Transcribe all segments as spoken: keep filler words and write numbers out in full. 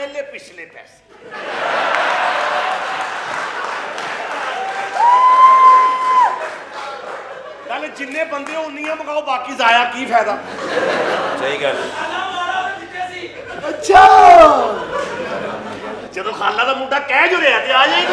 पहले पिछले पैसे नाले जिन्ने बंदे उन्नियां मंगाओ बाकी जाया की फायदा सही गल अच्छा जो खाला का मुंडा कह जो रहा आ जाए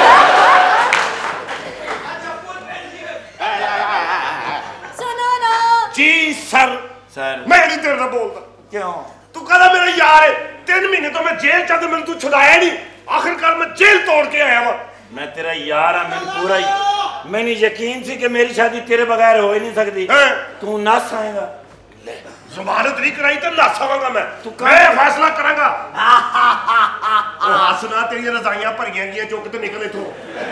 सुनो ना जी सर सर मैं नहीं तेरे से बोलता क्यों तू कहना मेरा यार है तीन महीने तो मैं जेल चल मैंने तू छुड़ाया नहीं आखिरकार मैं जेल तोड़ के आया वहां मैं तेरा यार हाँ मैं पूरा ही मैंने यकीन सी कि मेरी शादी तेरे बगैर हो ही नहीं सकती तू नस आएगा जमानत नहीं कराई तो नस आवांगा मैं तू मैं फैसला करांगा हंसना तेरी रजाइयां भरियां गईयां चुक तो निकल इथों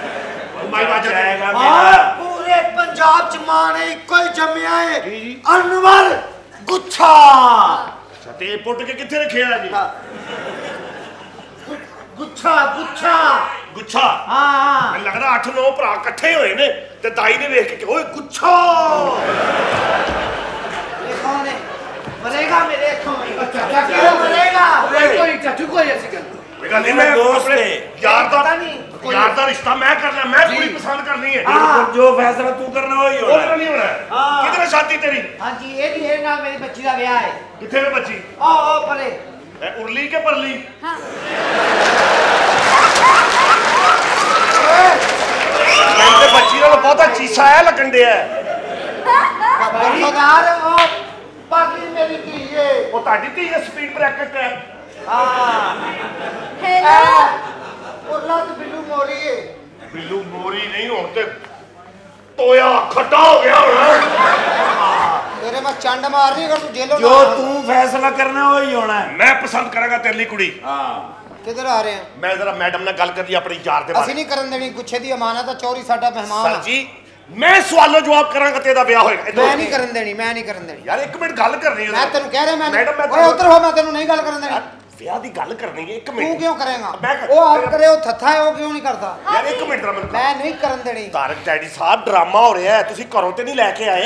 पूरे पंजाब च मां ने इको ही जम्मिया है अनवर गुच्छा ते पुट के किथे रखिया जी गुच्छा गुच्छा गुच्छा हां मैं लगदा आठ नौ भरा इकट्ठे होए ने ते दाई ने देख के ओए गुच्छा ये कौन है मरेगा मेरे अखों में चाचा क्यों मरेगा कोई चाचू कोई ऐसी गल गल मैं दोस्त है यार दा यार दा रिश्ता मैं करना मैं पूरी पसंद करनी है जो फैसला तू करना वही होना है नहीं होना किधर शादी तेरी हां जी ये भी है ना मेरी बच्ची का ब्याह है किथे है बच्ची ओ ओ परे उरली के परली हां मैं बच्ची नाल बहुता चीसा है लगन दे है यार ओ पागली मेरी धी है ओ ताडी धी है स्पीड ब्रेकर है हां हेलो उरला तो बिल्लू मोरी है बिल्लू मोरी नहीं होते तोया खड्डा हो गया होना तेरे मैं चंड मारनी अगर तू जेलों जो तू फैसला करना वही होना है मैं पसंद करांगा तेरे लिए कुड़ी हां किधर आ रहे हैं मैं जरा मैडम ने गल करनी अपनी यार दे बारे ਅਸੀਂ ਨਹੀਂ ਕਰਨ ਦੇਣੀ ਗੁੱਛੇ ਦੀ ਅਮਾਨਤ ਹੈ ਚੋਰੀ ਸਾਡਾ ਮਹਿਮਾਨ सर जी मैं सवालों जवाब करांगा तेरा ब्याह होएगा मैं नहीं करन देनी मैं नहीं करन देनी यार एक मिनट गल करनी है मैं तेनु कह रहा मैं मैडम मैं ओए उधर हो मैं तेनु नहीं गल करन देनी ब्याह दी गल करनी है एक तू मिनट क्यों करेगा मैं वो आप करे वो थथा है वो क्यों नहीं करता यार एक मिनट जरा मैं नहीं करन देनी तारक डैडी साहब ड्रामा हो रहा है तुसी घरों ते नहीं लेके आए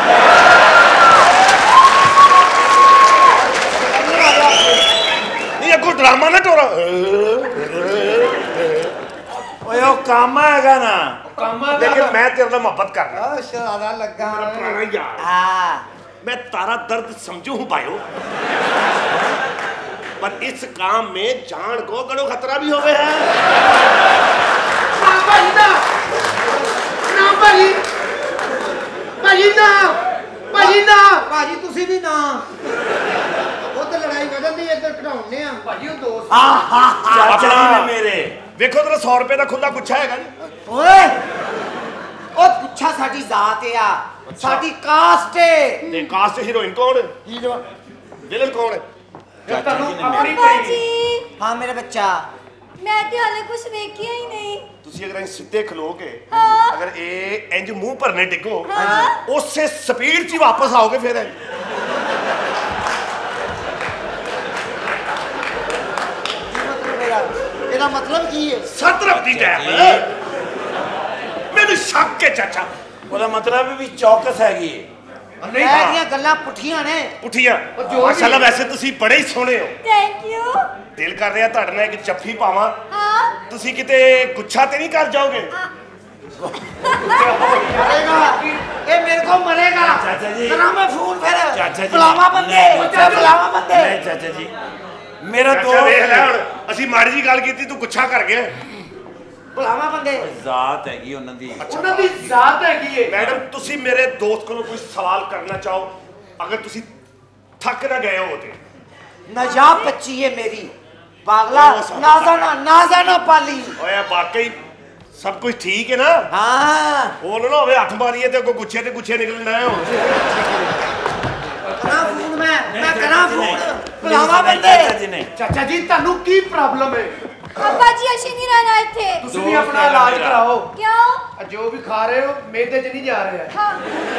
नहीं अगो ड्रामा ना टोरा ओए ओ काम हैगा ना लेकिन मैं तेरे से मोहब्बत करना ओ शरारा लगा मेरा पुराना यार हां मैं तारा दर्द समझू हूं भाइयों पर इस काम में जान को गड़ो खतरा भी हो गया है ना भाई ना ना भाई भाई ना भाई ना भाजी तुसी भी ना वो तो लड़ाई वजन दी इधर घटाउने आ भाजी वो दोस्त हां हां चाचा जी ने मेरे देखो तेरा सौ रुपए का खुला गुच्छा है ओए ओ गुच्छा साडी जात है साडी कास्ट है ते कास्ट हीरोइन कौन है हीरो विलन कौन है चाचा जी ने मेरे बाजी हां मेरा बच्चा मैं ते हाले कुछ देखिया ही नहीं तुसी अगर सीधे खलोगे हाँ। अगर ए इंज मुंह भरने डिगो हाँ। उससे स्पीड च वापस आओगे फिर ਇਹਦਾ ਮਤਲਬ ਕੀ ਹੈ सत्रह दी टैप मैंने शक के चाचा ਉਹਦਾ ਮਤਲਬ ਵੀ ਚੌਕਸ ਹੈਗੀ ਨਹੀਂ ਇਹਦੀਆਂ ਗੱਲਾਂ ਪੁੱਠੀਆਂ ਨੇ ਪੁੱਠੀਆਂ ਮਾਸ਼ਾਅੱਲਾ ਵੈਸੇ ਤੁਸੀਂ ਬੜੇ ਹੀ ਸੋਹਣੇ ਹੋ थैंक यू ਦਿਲ ਕਰ ਰਿਹਾ ਤੁਹਾਡੇ ਨਾਲ ਇੱਕ ਜੱਫੀ ਪਾਵਾਂ हां ਤੁਸੀਂ ਕਿਤੇ ਗੁੱਛਾ ਤੇ ਨਹੀਂ ਕਰ ਜਾਓਗੇ मरेगा ये मेरे को मरेगा चाचा जी तेरा मैं फोन फिर चाचा जी बुलावा बंदे बुलावा बंदे नहीं चाचा जी मेरा ਚਾਚਾ ਵੇਖ ਲੈ ਹੁਣ ਅਸੀਂ ਮਾੜੀ ਜੀ ਗੱਲ ਕੀਤੀ ਤੂੰ ਗੁੱਛਾ ਕਰ ਗਿਆ बुलावा बंदे ਜ਼ਾਤ ਹੈਗੀ ਉਹਨਾਂ ਦੀ ਉਹਨਾਂ ਦੀ ਜ਼ਾਤ ਹੈਗੀ ਏ मैडम ਤੁਸੀਂ ਮੇਰੇ ਦੋਸਤ ਕੋਲੋਂ ਕੋਈ ਸਵਾਲ ਕਰਨਾ ਚਾਹੋ अगर ਤੁਸੀਂ थक ना गए हो ते नजाब बच्ची है मेरी पागला नाजाना नाजाना पाली ओए वाकई सब कुछ ठीक है ना हां बोल ना होवे हाथ मारिए ते को गुच्छे ते गुच्छे निकल ना हो करा फोन मैं मैं करा फोन बुलावा बंदे चाचा जी ने चाचा जी तानू की प्रॉब्लम है अब्बा जी अशी नहीं रहना थे तुसी भी अपना इलाज कराओ क्यों जो भी खा रहे हो मैदे च नहीं जा रहे हैं हां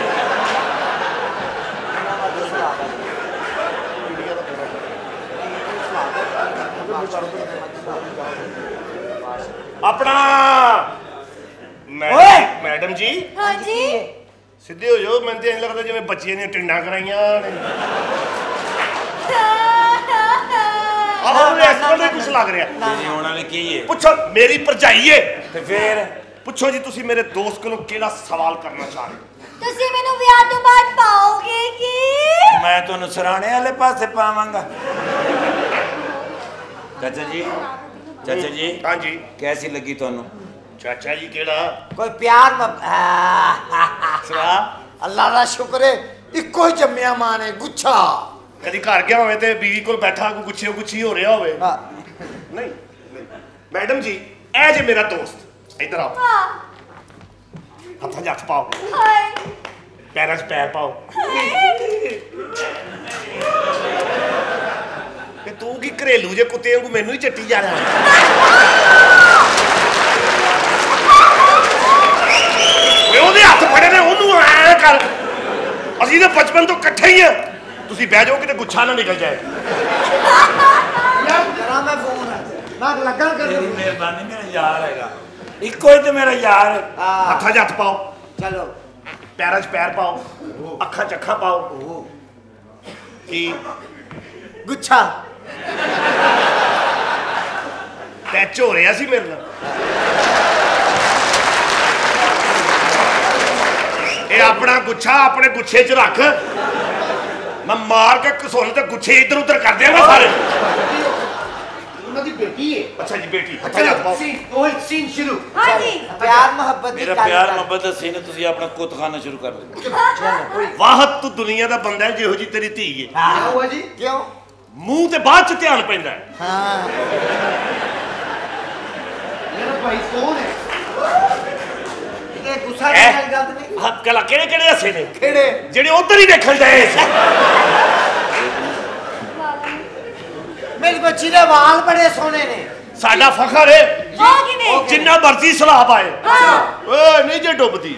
अपना मैडम जी हां जी सीधे हो जाओ मैं तो ऐसा लगता जिवें बच्चियां ने टिंडा कराइयां आ ਆਹੋ ਇਸ ਕੋਲ ਕੁਝ ਲੱਗ ਰਿਹਾ ਤੇਰੀ ਹੋਣ ਵਾਲੀ ਕੀ ਹੈ ਪੁੱਛੋ ਮੇਰੀ ਭਰਜਾਈ ਏ ਤੇ ਫੇਰ ਪੁੱਛੋ ਜੀ ਤੁਸੀਂ ਮੇਰੇ ਦੋਸਤ ਕੋਲੋਂ ਕਿਹੜਾ ਸਵਾਲ ਕਰਨਾ ਚਾਹ ਰਹੇ ਹੋ ਤੁਸੀਂ ਮੈਨੂੰ ਵਿਆਹ ਤੋਂ ਬਾਅਦ ਪਾਓਗੇ ਕੀ ਮੈਂ ਤੁਹਾਨੂੰ ਸਰਾਣੇ ਵਾਲੇ ਪਾਸੇ ਪਾਵਾਂਗਾ ਚਾਚਾ ਜੀ ਚਾਚਾ ਜੀ हाँ जी कैसी लगी ਤੁਹਾਨੂੰ चाचा जी केड़ा कोई प्यार म सवा अल्लाह दा शुक्र है इक्को ही जम्मिया मां ने गुच्छा कदी घर गया होवे ते बीवी कोल बैठा को गुच्छे गुच्छी हो रहा होवे नहीं मैडम जी ए जे मेरा दोस्त इधर आओ हाँ हत्थ जट पाओ हाय पैरां च पैर पाओ ते तू की घरेलू जे कुत्ते वांगू मैनू ही चट्टी जा रहा ਉਹਦੇ ਹੱਥ ਫੜੇ ਨੇ ਉਹਨੂੰ ਐ ਕਰ ਅਸੀਂ ਤਾਂ ਬਚਪਨ ਤੋਂ ਇਕੱਠੇ ਹੀ ਆ ਤੁਸੀਂ ਬਹਿ ਜਾਓ ਕਿਤੇ ਗੁੱਛਾ ਨਾ ਨਿਕਲ ਜਾਏ यार जरा मैं फोन मैं लगा कर ਤੇਰੀ ਮਿਹਰਬਾਨੀ ਮੇਰਾ ਯਾਰ ਹੈਗਾ ਇੱਕੋ ਹੀ ਤੇ ਮੇਰਾ ਯਾਰ ਹੱਥਾਂ 'ਚ ਹੱਥ ਪਾਓ चलो ਪੈਰਾਂ 'ਚ ਪੈਰ ਪਾਓ ਅੱਖਾਂ 'ਚ ਅੱਖਾਂ ਪਾਓ ਕੀ गुच्छा ਟੈਚ ਹੋ ਰਿਹਾ ਸੀ ਮੇਰੇ ਨਾਲ ਇਹ ਆਪਣਾ ਗੁੱਛਾ ਆਪਣੇ ਗੁੱਛੇ 'ਚ ਰੱਖ ਮੈਂ ਮਾਰ ਕੇ ਘਸੋਲ ਤੇ ਗੁੱਛੇ ਇੱਧਰ ਉੱਧਰ ਕਰ ਦਿਆਂਗਾ ਸਾਰੇ ਉਹਨਾਂ ਦੀ ਬੇਟੀ ਹੈ ਅੱਛਾ ਜੀ ਬੇਟੀ ਅੱਛਾ ਜੀ ਪਾਓ ਸੀਨ ਉਹ ਸੀਨ ਸ਼ੁਰੂ हाँ जी प्यार मोहब्बत ਮੇਰਾ ਪਿਆਰ ਮੁਹੱਬਤ ਦਾ ਸੀਨ ਤੁਸੀਂ ਆਪਣਾ ਕੁੱਤਖਾਨਾ ਸ਼ੁਰੂ ਕਰ ਲਓ ਵਾਹਤ ਤੂੰ ਦੁਨੀਆ ਦਾ ਬੰਦਾ ਹੈ ਜਿਹੋ ਜੀ ਤੇਰੀ ਧੀ ਹੈ क्या हुआ जी क्यों ਮੂੰਹ ਤੇ ਬਾਅਦ 'ਚ ਧਿਆਨ ਪੈਂਦਾ ਹੈ हाँ मेरा भाई कौन है ये गुस्सा की गल नहीं ਹੱਥ ਕਲਾ ਕਿਹੜੇ ਕਿਹੜੇ ਹੱਸੇ ਨੇ खेड़े ਜਿਹੜੇ ਉਧਰ ਹੀ ਦੇਖਣ ਜਾਏ ਸੀ मेरी बच्ची दे वाल बड़े सोने ने ਸਾਡਾ ਫਖਰ ਹੈ हो किने ਜਿੰਨਾ ਮਰਜ਼ੀ ਸਲਾਬ ਆਏ हाँ ਓਏ ਨਹੀਂ ਜੇ ਡੁੱਬਦੀ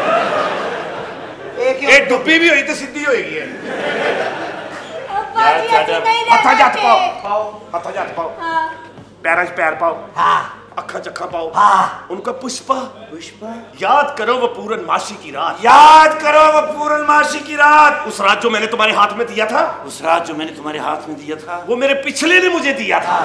एक ਇਹ ਡੁੱਬੀ ਵੀ ਹੋਈ ਤੇ ਸਿੱਧੀ ਹੋਏਗੀ ਇਹ अब्बा जी ऐसे नहीं हत्था रहना जट पाओ चाहिए। पाओ ਹੱਥਾਂ 'ਚ ਹੱਥ ਪਾਓ हाँ ਪੈਰਾਂ 'ਚ ਪੈਰ ਪਾਓ हाँ ਅੱਖਾਂ 'ਚ ਅੱਖਾਂ ਪਾਓ हाँ उनका पुष्पा पुष्पा याद करो वो पूर्णमासी की रात याद करो वो पूर्णमासी की रात उस रात जो मैंने तुम्हारे हाथ में दिया था उस रात जो मैंने तुम्हारे हाथ में दिया था वो मेरे पिछले ने मुझे दिया था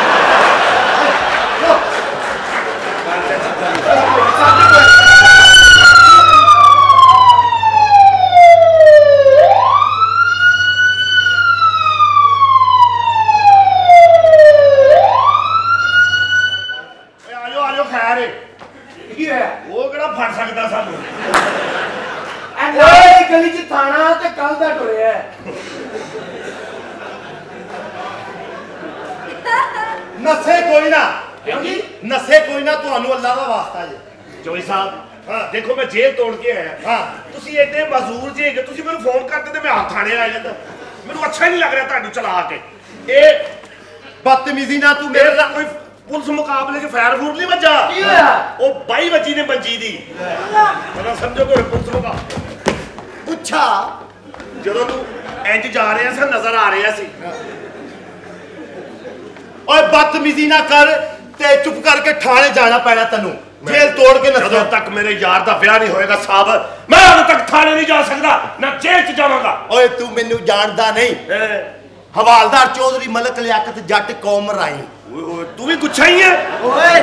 आजो आजो खैर ਕੀ ਹੋਇਆ वो केड़ा फड़ सकता सानू ਓਏ ਗਲੀ ਚ ਥਾਣਾ ਤੇ ਕੱਲ ਦਾ ਟੁਰਿਆ नसे कोई ना क्यों जी? नसे कोई ना ਤੁਹਾਨੂੰ ਅੱਲਾ ਦਾ ਵਾਸਤਾ ਜੀ ਜੋਈ ਸਾਹਿਬ ਹਾਂ ਦੇਖੋ ਮੈਂ ਜੇਲ੍ਹ ਤੋੜ ਕੇ ਆਇਆ ਹਾਂ ਤੁਸੀਂ ਐਡੇ ਮਜ਼ਦੂਰ ਜੇ ਹੈਗੇ ਤੁਸੀਂ ਮੈਨੂੰ ਫੋਨ ਕਰਦੇ ਤੇ ਮੈਂ ਹੱਥ ਥਾਣੇ ਆ ਜਾਂਦਾ ਮੈਨੂੰ ਅੱਛਾ ਨਹੀਂ ਲੱਗ ਰਿਹਾ ਤੁਹਾਨੂੰ ਚਲਾ ਕੇ ਇਹ ਬਦਤਮੀਜ਼ੀ ਨਾਲ ਤੂੰ ਮੇਰੇ ਨਾਲ ਕੋਈ ਪੁਲਿਸ ਮੁਕਾਬਲੇ 'ਚ ਫਾਇਰ ਫੂਰ ਨਹੀਂ ਵੱਜਾ ਕੀ ਹੋਇਆ ਉਹ ਬਾਈ ਵੱਜੀ ਨੇ ਮੰਜੀ ਦੀ ਮੈਨੂੰ ਸਮਝੋ ਕੋਈ ਪੁਲਿਸ ਮੁਕਾਬਲਾ गुच्छा ਜਦੋਂ ਤੂੰ ਇੰਜ ਜਾ ਰਿਹਾ ਸੀ ਨਜ਼ਰ ਆ ਰਿਹਾ ਸੀ ਓਏ ਬਦਤਮੀਜ਼ੀ ਨਾ ਕਰ ਤੇ ਚੁੱਪ ਕਰਕੇ ਥਾਣੇ ਜਾਣਾ ਪੈਣਾ ਤੈਨੂੰ ਜੇਲ੍ਹ ਤੋੜ ਕੇ ਜਦੋਂ ਤੱਕ ਮੇਰੇ ਯਾਰ ਦਾ ਵਿਆਹ ਨਹੀਂ ਹੋਏਗਾ ਸਾਹਿਬ ਮੈਂ ਉਦੋਂ ਤੱਕ ਥਾਣੇ ਨਹੀਂ ਜਾ ਸਕਦਾ ਨਾ ਜੇਲ੍ਹ 'ਚ ਜਾਵਾਂਗਾ ਓਏ ਤੂੰ ਮੈਨੂੰ ਜਾਣਦਾ ਨਹੀਂ ਹਵਾਲਦਾਰ ਚੌਧਰੀ ਮਲਕ ਲਿਆਕਤ ਜੱਟ ਕੌਮ ਰਾਈ ਓਏ ਓਏ ਤੂੰ ਵੀ ਗੁੱਛਾ ਹੀ ਹੈ ओए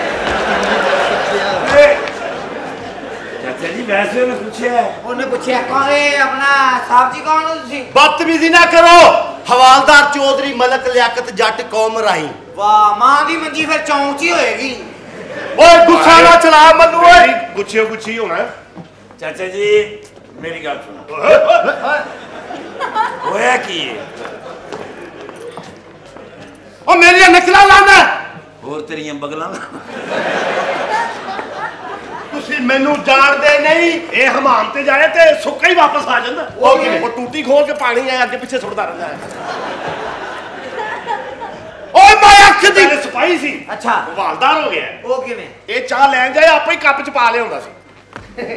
चाचा जी वैसे उन्हें पूछा है उन्हें पूछा कौन है अपना साहब जी कौन हो तुसी ਬਦਤਮੀਜ਼ੀ ਨਾ ਕਰੋ ਹਵਾਲਦਾਰ ਚੌਧਰੀ ਮਲਕ ਲਿਆਕਤ ਜੱਟ ਕੌਮ ਰਾਈ वाह मां दी मंजी फिर चौंक ची होएगी ਓਏ ਗੁੱਸਾ ਨਾ ਚਲਾ ਮੈਨੂੰ ਓਏ ਗੁੱਛੇ ਗੁੱਛੀ ਹੋਣਾ चाचा जी मेरी गल सुनो होया की है ਓ ਮੇਰੀਆਂ ਨਕਲਾਂ ਲਾਣਾ और तेरियां बगलां ਤੁਸੀਂ ਮੈਨੂੰ ਜਾਣਦੇ ਨਹੀਂ ਇਹ ਹਮਾਮ ਤੇ ਜਾਏ ਤੇ ਸੁੱਕਾ ਹੀ ਵਾਪਸ ਆ ਜਾਂਦਾ ਉਹ ਕਿਵੇਂ ਉਹ ਟੂਟੀ ਖੋਲ ਕੇ ਪਾਣੀ ਆਏ ਅੱਗੇ ਪਿੱਛੇ ਸੁੱਟਦਾ ਰਹਿੰਦਾ ਹੈ ਓਏ ਮੈਂ ਅੱਖ ਦੀ ਸਪਾਈ ਸੀ अच्छा ਹਵਾਲਦਾਰ ਹੋ ਗਿਆ वो किवें ਇਹ ਚਾਹ ਲੈਣ ਜਾਏ ਆਪੇ ਹੀ ਕੱਪ ਚ ਪਾ ਲਿਆਉਂਦਾ ਸੀ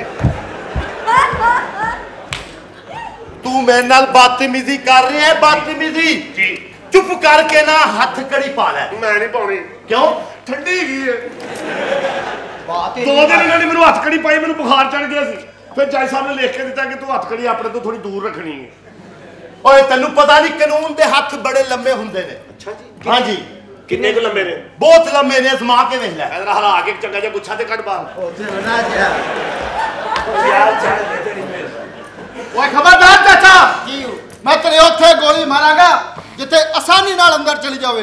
ਤੂੰ ਮੇਰੇ ਨਾਲ ਬਦਤਮੀਜ਼ੀ ਕਰ ਰਿਹਾ ਹੈ ਬਦਤਮੀਜ਼ੀ ਜੀ ਚੁੱਪ ਕਰਕੇ ਨਾ ਹੱਥ ਕੜੀ ਪਾ ਲੈ ਮੈਂ ਨਹੀਂ ਪਾਉਣੀ ਕਿਉਂ ਠੰਡੀ ਗਈ ਹੈ बात ਦੋ ਦਿਨ ਇਹਨਾਂ ਨੇ ਮੈਨੂੰ ਹੱਥ ਕੜੀ ਪਾਈ ਮੈਨੂੰ ਬੁਖਾਰ ਚੜ ਗਿਆ ਸੀ ਫਿਰ ਜੱਜ ਸਾਹਿਬ ਨੇ ਲਿਖ ਕੇ ਦਿੱਤਾ ਕਿ ਤੂੰ ਹੱਥ ਕੜੀ ਆਪਣੇ ਤੋਂ ਥੋੜੀ ਦੂਰ ਰੱਖਣੀ ਹੈ ਓਏ ਤੈਨੂੰ ਪਤਾ ਨਹੀਂ ਕਾਨੂੰਨ ਦੇ ਹੱਥ ਬੜੇ ਲੰਮੇ ਹੁੰਦੇ ਨੇ ਅੱਛਾ ਜੀ हाँ जी ਕਿੰਨੇ ਕੁ ਲੰਬੇ ਨੇ बहुत लंबे ने समा के देख लै ਇਧਰ ਹਲਾ ਕੇ ਚੰਗਾ ਜਿਹਾ ਗੁੱਛਾ ਤੇ ਕੱਢ ਬਾਹਰ ਉੱਥੇ ਬਣਾ ਜਾ यार चल तेरी मेरे ਓਏ ਖਬਰਦਾਰ ਚਾਚਾ ਕੀ ਹੋ ਮੈਂ ਤੇਰੇ ਉੱਥੇ ਗੋਲੀ ਮਾਰਾਂਗਾ ਜਿੱਥੇ ਆਸਾਨੀ ਨਾਲ ਅੰਦਰ ਚਲੀ ਜਾਵੇ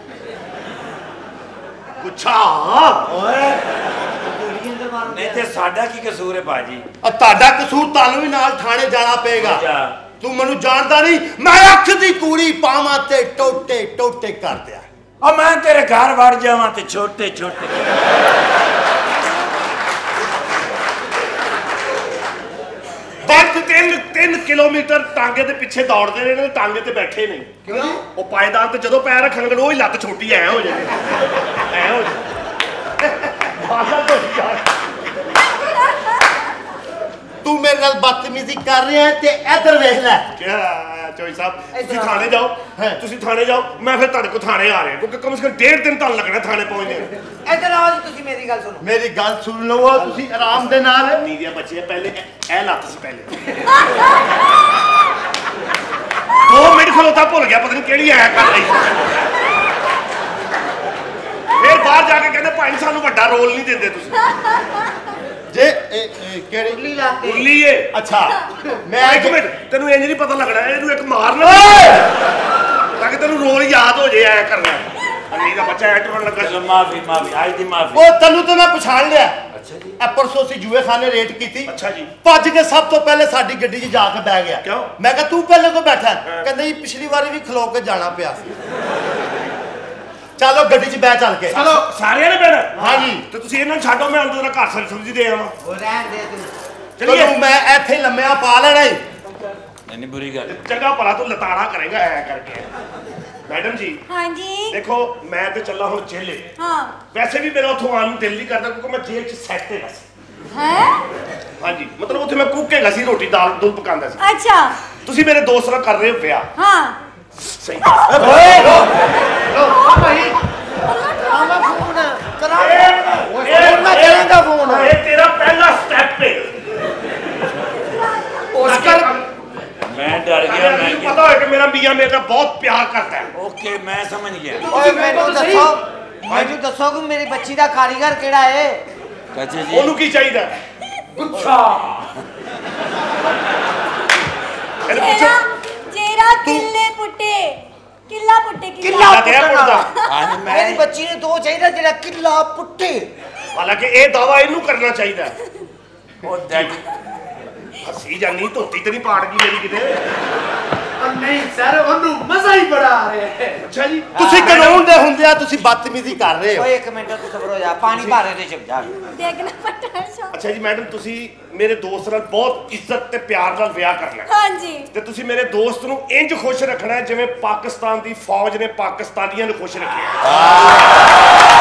ਗੁੱਛਾ ओए ਗੋਲੀ ਅੰਦਰ ਮਾਰੂ नहीं ते साडा की कसूर है बाजी और ताड़ा कसूर तानू भी नाल थाने जाना पेगा जा तू मैनू जानदा नहीं मैं अख दी कूड़ी पावां ते टोटे टोटे कर दिया और मैं तेरे घर वड़ जावां ते छोटे छोटे ਬਸ ਤਿੰਨ ਤਿੰਨ ਕਿਲੋਮੀਟਰ ਟਾਂਗੇ ਦੇ ਪਿੱਛੇ ਦੌੜਦੇ ਰਹੇ ਨੇ ਟਾਂਗੇ ਤੇ ਬੈਠੇ ਨਹੀਂ ਕਿਉਂ ਉਹ ਪਾਇਦਾਨ ਤੇ ਜਦੋਂ ਪੈਰ ਰੱਖਣਗੇ ਉਹ ਹੀ ਲੱਤ ਛੋਟੀ ਐ ਹੋ ਜਾਏ ਐ ਹੋ ਜਾਏ ਬਾਹਰ ਤੋਂ ਯਾਰ तू मेरे नाल बदतमीजी कर रहा है ते इधर देख लै ਕਿਆ ਚੋਈ ਸਾਹਿਬ ਤੁਸੀਂ ਥਾਣੇ ਜਾਓ ਤੁਸੀਂ ਥਾਣੇ ਜਾਓ ਮੈਂ ਫਿਰ ਤੁਹਾਡੇ ਕੋਲ ਥਾਣੇ ਆ ਰਿਹਾ ਕਿਉਂਕਿ ਕਮ ਸੇ ਕਮ ਡੇਢ ਦਿਨ ਤਾਂ ਲੱਗਣਾ ਥਾਣੇ ਪਹੁੰਚਦੇ ਇੱਧਰ ਆਓ ਜੀ ਤੁਸੀਂ ਮੇਰੀ ਗੱਲ ਸੁਣੋ मेरी गल सुन लवो तुसी आराम दे नाल ਨੀਵੀਆਂ ਬੱਚੇ ਪਹਿਲੇ ਇਹ ਲੱਤ ਸੀ ਪਹਿਲੇ ਉਹ ਮੇਰੇ ਖਲੋਤਾ ਭੁੱਲ ਗਿਆ ਪਤਾ ਨਹੀਂ ਕਿਹੜੀ ਐ ਕਰ ਲਈ ਫਿਰ ਬਾਹਰ ਜਾ ਕੇ ਕਹਿੰਦੇ ਭਾਈ ਸਾਨੂੰ ਵੱਡਾ ਰੋਲ ਨਹੀਂ ਦਿੰਦੇ ਤੁਸੀਂ जे ए, ए, केड़ी ਗੋਲੀ ਲਾਤੇ ਉੱਲੀ ਏ अच्छा मैं ਇੱਕ ਮਿੰਟ ਤੈਨੂੰ ਇੰਜ ਨਹੀਂ ਪਤਾ ਲੱਗਣਾ ਇਹਨੂੰ ਇੱਕ ਮਾਰਨਾ ਤਾਂ ਕਿ ਤੈਨੂੰ ਰੋਲ ਯਾਦ ਹੋ ਜੇ ਐ ਕਰਨਾ ਅੰਨੀ ਦਾ ਬੱਚਾ ਐ ਟੁਰਨ ਲੱਗਾ चलो माफी माफी आज दी माफी ओ तन्नू तो मैं पछाण लिया अच्छा जी ए परसों सी जुए खाने रेट की थी ਅੱਛਾ ਜੀ भज के सब तो पहले साडी गड्डी 'ਚ जा के बैठ गया क्यों? मैं कहा तू पहले को बैठा हाँ। कहंदा जी पिछली बारी भी खलो के जाना पिया चलो गड्डी 'ਚ बैठ चल के ਚਲੋ ਸਾਰਿਆਂ ਨੇ ਬੈਣਾ हाँ जी ਤੇ ਤੁਸੀਂ ਇਹਨਾਂ ਨੂੰ ਛੱਡੋ ਮੈਂ ਅੰਦਰ ਦਾ ਘਰ ਸਾਰੀ ਸਬਜ਼ੀ ਦੇ ਆਵਾਂ ਉਹ ਰਹਿਣ ਦੇ ਤੂੰ ਚਲਿਏ चलो मैं ਇੱਥੇ ਲੰਮਿਆ ਪਾ ਲੈਣਾ ਹੀ नहीं बुरी गल ਚੰਗਾ ਭਲਾ ਤੂੰ ਲਤਾੜਾ ਕਰੇਗਾ ਐ ਕਰਕੇ ਮੈਡਮ ਜੀ हाँ जी ਦੇਖੋ ਮੈਂ ਤੇ ਚੱਲਾ ਹੁਣ ਜੇਲੇ हाँ ਵੈਸੇ ਵੀ ਮੇਰਾ ਉੱਥੋਂ ਆਉਣ ਨੂੰ ਦਿਲ ਨਹੀਂ ਕਰਦਾ ਕਿਉਂਕਿ ਮੈਂ ਜੇਲ੍ਹ 'ਚ ਸੈੱਟ ਹੈਗਾ ਸੀ है ਹਾਂਜੀ ਮਤਲਬ ਉੱਥੇ ਮੈਂ ਕੁੱਕ ਹੈਗਾ ਸੀ ਰੋਟੀ ਦਾਲ ਦੁੱਧ ਪਕਾਉਂਦਾ ਸੀ अच्छा ਤੁਸੀਂ ਮੇਰੇ ਦੋਸਤ ਨਾਲ ਕਰ ਰਹੇ ਹੋ ਵਿਆਹ हाँ ਸਹੀ ਓ ਭਾਈ ਆਵਾ ਫੋਨ ਕਰਾ ਇਹ ਫੋਨ ਮੈਂ ਕਰਾਂਗਾ ਫੋਨ ਇਹ ਤੇਰਾ ਪਹਿਲਾ ਸਟੈਪ ਹੈ ਉਸ ਕਰ मैं डर गया मैं ਮੈਨੂੰ ਪਤਾ ਹੋਇਆ ਕਿ ਮੇਰਾ ਮੀਆਂ ਮੇਰੇ ਨਾਲ ਬਹੁਤ ਪਿਆਰ ਕਰਦਾ ਹੈ ओके मैं समझ गया ਓਏ ਮੈਨੂੰ ਦੱਸੋ ਮੈਨੂੰ ਦੱਸੋ ਕਿ ਮੇਰੀ ਬੱਚੀ ਦਾ ਕਾਰੀਗਰ ਕਿਹੜਾ ਹੈ चाचा जी ਉਹਨੂੰ ਕੀ ਚਾਹੀਦਾ ਗੁੱਛਾ ਇਹਨੂੰ ਪੁੱਛੋ जेरा जेरा किल्ले पुट्टे किल्ला पुट्टे ਕਿੱਲਾ किल्ला ਕਿਆ ਪੁੱਟਣ ਪੁੱਟਦਾ? ਵਾਲਾ। आज ਮੇਰੀ मैं ਬੱਚੀ ਨੂੰ ਦੋ ਚਾਹੀਦਾ ਜਿਹੜਾ ਕਿੱਲਾ ਪੁੱਟੇ ਹਾਲਾਂਕਿ ਇਹ ਦਾਵਾ ਇਹਨੂੰ ਕਰਨਾ ਚਾਹੀਦਾ ਹੈ। ओ दैट ਹੱਸੀ ਜਾਨੀ ਧੋਤੀ ਤੇ ਨਹੀਂ ਪਾੜ ਗਈ ਮੇਰੀ ਕਿਤੇ ਨਹੀਂ ਸਰ ਉਹਨੂੰ ਮਜ਼ਾ ਹੀ ਬੜਾ ਆ ਰਿਹਾ ਹੈ ਅੱਛਾ ਜੀ ਤੁਸੀਂ ਕਾਨੂੰਨ ਦੇ ਹੁੰਦਿਆਂ ਤੁਸੀਂ ਬਦਤਮੀਜ਼ੀ ਕਰ ਰਹੇ ਹੋ ਓਏ ਇੱਕ ਮਿੰਟ ਤੂੰ ਸਬਰ ਹੋ ਜਾ ਪਾਣੀ ਭਾਰੇ ਦੇ ਚੁੱਕ ਜਾ देखना पड़ता है सब। ਅੱਛਾ ਜੀ ਮੈਡਮ ਤੁਸੀਂ ਮੇਰੇ ਦੋਸਤ ਨਾਲ ਬਹੁਤ ਇੱਜ਼ਤ ਤੇ ਪਿਆਰ ਨਾਲ ਵਿਆਹ ਕਰਨਾ ਹੈ हाँ जी ਤੇ ਤੁਸੀਂ ਮੇਰੇ ਦੋਸਤ ਨੂੰ ਇੰਜ ਖੁਸ਼ ਰੱਖਣਾ ਹੈ ਜਿਵੇਂ ਪਾਕਿਸਤਾਨ ਦੀ ਫੌਜ ਨੇ ਪਾਕਿਸਤਾਨੀਆਂ ਨੂੰ ਖੁਸ਼ ਰੱਖਿਆ